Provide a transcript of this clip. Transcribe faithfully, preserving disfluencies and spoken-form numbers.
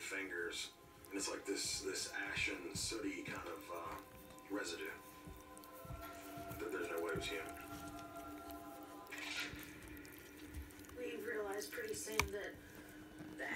fingers, and it's like this this ashen, sooty kind of uh, residue. That there's no way it was human. We realized pretty soon that